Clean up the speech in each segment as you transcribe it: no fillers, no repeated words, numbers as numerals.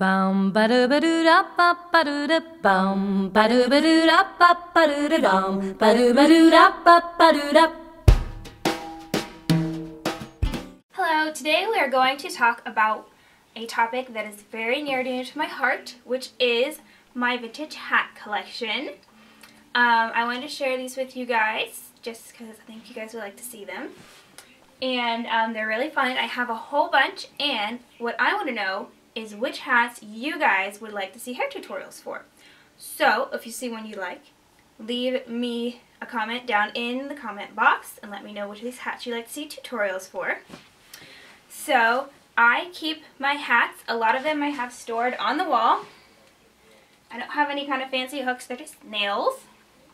Bum ba doo ba doo da ba ba doo da bum ba doo ba doo da ba ba doo da dum ba doo ba doo da ba ba doo da. Hello, today we are going to talk about a topic that is very near and dear to my heart, which is my vintage hat collection. I wanted to share these with you guys just because I think you guys would like to see them. And they're really fun. I have a whole bunch, and what I want to know is which hats you guys would like to see hair tutorials for. So if you see one you like, leave me a comment down in the comment box and let me know which of these hats you'd like to see tutorials for. So I keep my hats, a lot of them I have stored on the wall. I don't have any kind of fancy hooks, they're just nails.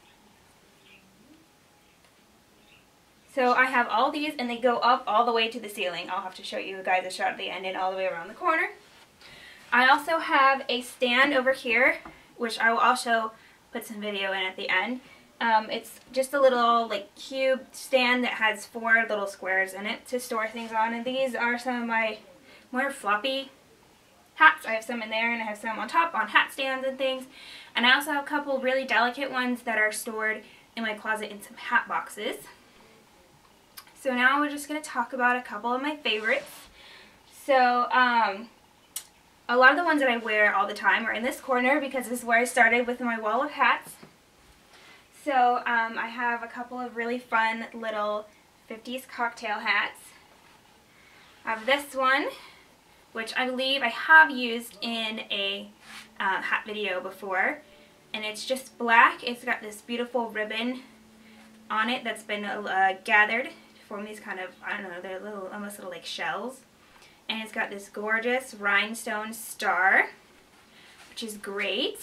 So I have all these and they go up all the way to the ceiling. I'll have to show you guys a shot at the end and all the way around the corner. I also have a stand over here, which I will also put some video in at the end. It's just a little like cube stand that has 4 little squares in it to store things on, and these are some of my more floppy hats. I have some in there and I have some on top on hat stands and things, and I also have a couple really delicate ones that are stored in my closet in some hat boxes. So now we're just going to talk about a couple of my favorites. So a lot of the ones that I wear all the time are in this corner because this is where I started with my wall of hats. So I have a couple of really fun little 50s cocktail hats. I have this one, which I believe I have used in a hat video before. And it's just black. It's got this beautiful ribbon on it that's been gathered to form these kind of, I don't know, they're little, almost little like shells. And it's got this gorgeous rhinestone star, which is great.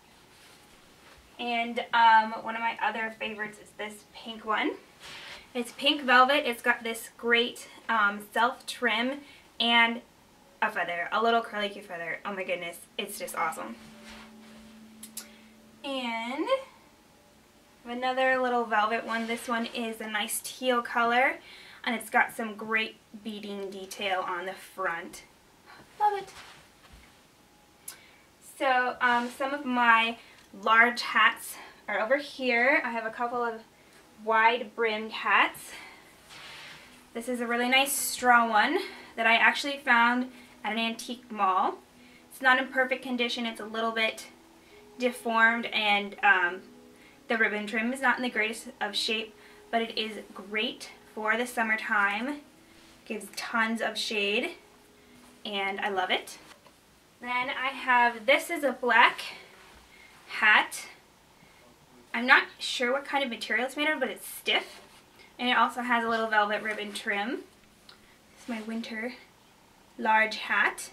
And one of my other favorites is this pink one. It's pink velvet. It's got this great self-trim and a feather, a little curly Q feather. Oh my goodness, it's just awesome. And another little velvet one. This one is a nice teal color, and it's got some great beading detail on the front. Love it. So some of my large hats are over here. I have a couple of wide brimmed hats. This is a really nice straw one that I actually found at an antique mall. It's not in perfect condition. It's a little bit deformed, and the ribbon trim is not in the greatest of shape, but it is great for the summertime. Gives tons of shade, and I love it. Then I have, this is a black hat. I'm not sure what kind of material it's made of, but it's stiff. And it also has a little velvet ribbon trim. This is my winter large hat.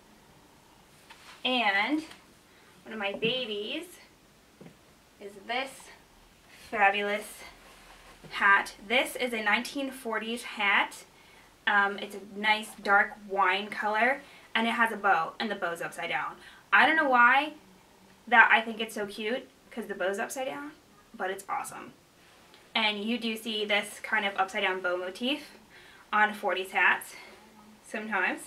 And one of my babies is this fabulous hat. This is a 1940s hat. It's a nice dark wine color, and it has a bow, and the bow's upside down. I don't know why that I think it's so cute, because the bow's upside down, but it's awesome. And you do see this kind of upside down bow motif on 40s hats sometimes.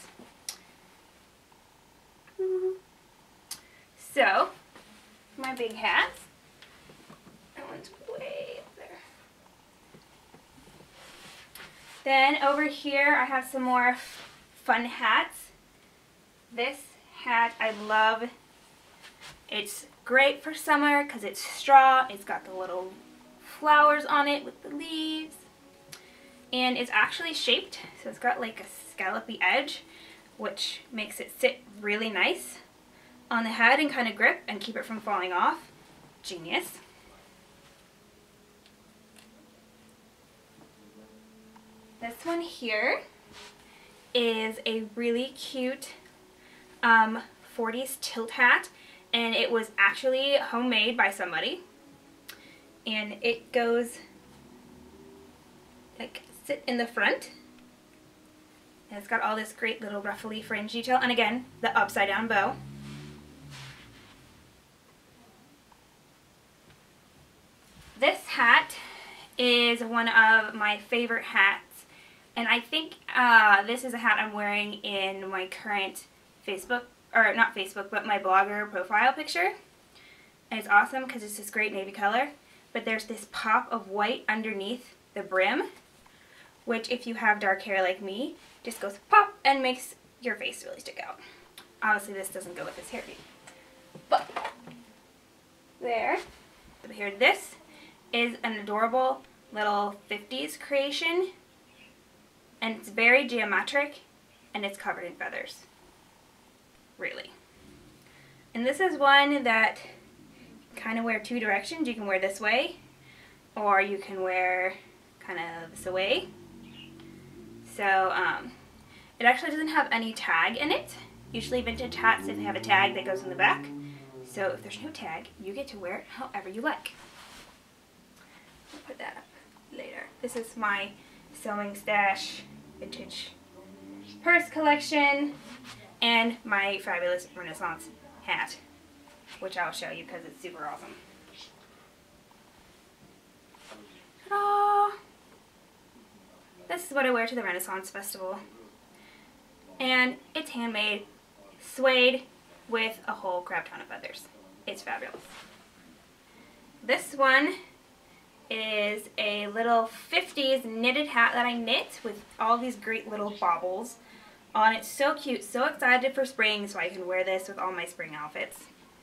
So, my big hats. That one's way up there. Then over here I have some more fun hats. This hat I love. It's great for summer because it's straw. It's got the little flowers on it with the leaves. And it's actually shaped, so it's got like a scallopy edge, which makes it sit really nice on the head and kind of grip and keep it from falling off. Genius. This one here is a really cute 40s tilt hat, and it was actually homemade by somebody, and it goes like sit in the front, and it's got all this great little ruffly fringe detail, and again the upside down bow. This hat is one of my favorite hats, and I think this is a hat I'm wearing in my current Facebook or not Facebook, but my blogger profile picture. And it's awesome because it's this great navy color. But there's this pop of white underneath the brim, which if you have dark hair like me, just goes pop and makes your face really stick out. Obviously this doesn't go with this hairdo. But there. Here, this is an adorable little 50s creation. And it's very geometric and it's covered in feathers. Really. And this is one that kind of wear two directions. You can wear this way, or you can wear kind of this way. So it actually doesn't have any tag in it. Usually vintage hats, if they have a tag that goes in the back. So if there's no tag, you get to wear it however you like. I'll put that up later. This is my sewing stash vintage purse collection and my fabulous Renaissance hat, which I'll show you because it's super awesome. Ta-da! This is what I wear to the Renaissance Festival. And it's handmade, suede, with a whole crap ton of feathers. It's fabulous. This one is a little 50s knitted hat that I knit with all these great little baubles on it. So cute, so excited for spring, so I can wear this with all my spring outfits.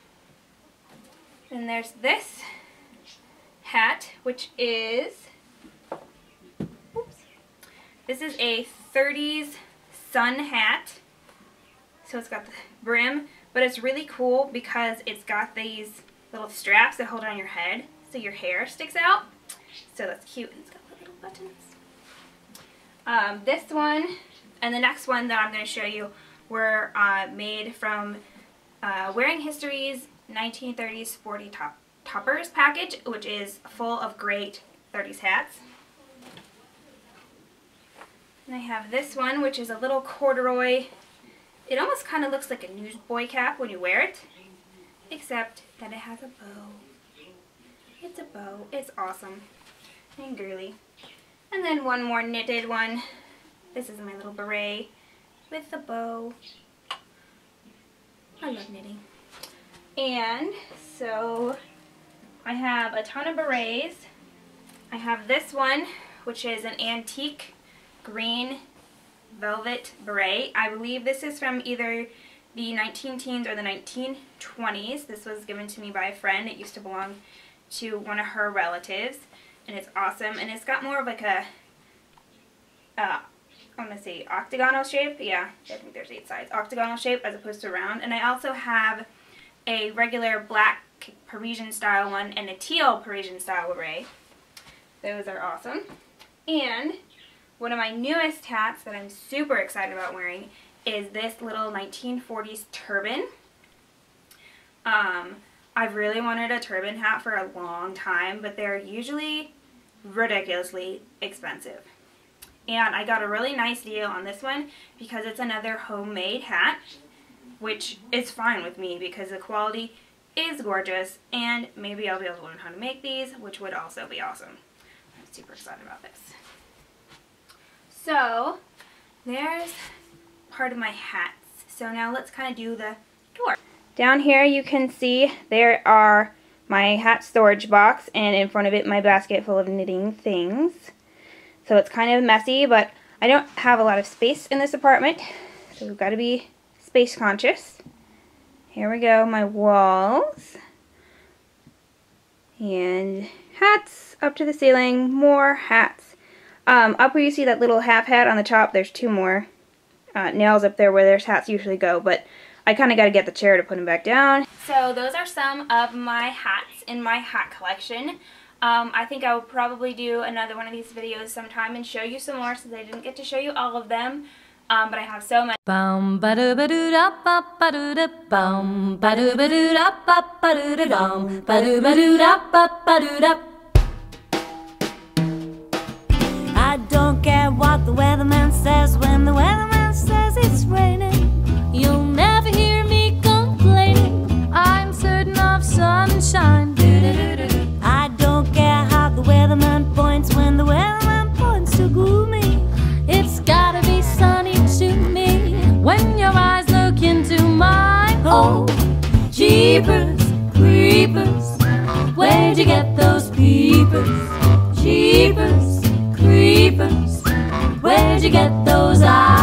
And there's this hat, which is, oops, this is a 30s sun hat. So it's got the brim, but it's really cool because it's got these little straps that hold on your head so your hair sticks out. So that's cute, and it's got the little buttons. This one and the next one that I'm going to show you were made from Wearing History's 1930s Sporty Toppers package, which is full of great 30s hats. And I have this one, which is a little corduroy. It almost kind of looks like a newsboy cap when you wear it, except that it has a bow. It's a bow. It's awesome and girly. And then one more knitted one. This is my little beret with the bow. I love knitting. And so I have a ton of berets. I have this one, which is an antique green velvet beret. I believe this is from either the 19-teens or the 1920s. This was given to me by a friend. It used to belong to one of her relatives, and it's awesome. And it's got more of like a, I'm going to say octagonal shape. Yeah, I think there's 8 sides. Octagonal shape as opposed to round. And I also have a regular black Parisian style one and a teal Parisian style beret. Those are awesome. And one of my newest hats that I'm super excited about wearing is this little 1940s turban. I've really wanted a turban hat for a long time, but they're usually ridiculously expensive. And I got a really nice deal on this one because it's another homemade hat, which is fine with me because the quality is gorgeous, and maybe I'll be able to learn how to make these, which would also be awesome. I'm super excited about this. So there's part of my hats. So now let's kind of do the tour. Down here you can see there are my hat storage box, and in front of it my basket full of knitting things. So it's kind of messy, but I don't have a lot of space in this apartment, so we've got to be space conscious. Here we go, my walls. And hats up to the ceiling, more hats. Up where you see that little half hat on the top, there's 2 more nails up there where there's hats usually go, but I kind of got to get the chair to put them back down. So those are some of my hats in my hat collection. I think I will probably do another one of these videos sometime and show you some more, since I didn't get to show you all of them. But I have so much. Bum ba do ba do da ba ba do da bum ba do ba do da ba ba do da dum ba do ba do da ba ba do da. I don't care what the weatherman says when the weatherman says it's raining. You'll never hear me complaining. I'm certain of sunshine. I don't care how the weatherman points when the weatherman points to gloomy. It's gotta be sunny to me when your eyes look into mine. Jeepers, creepers, where'd you get those peepers? Jeepers, creepers, where'd you get those eyes?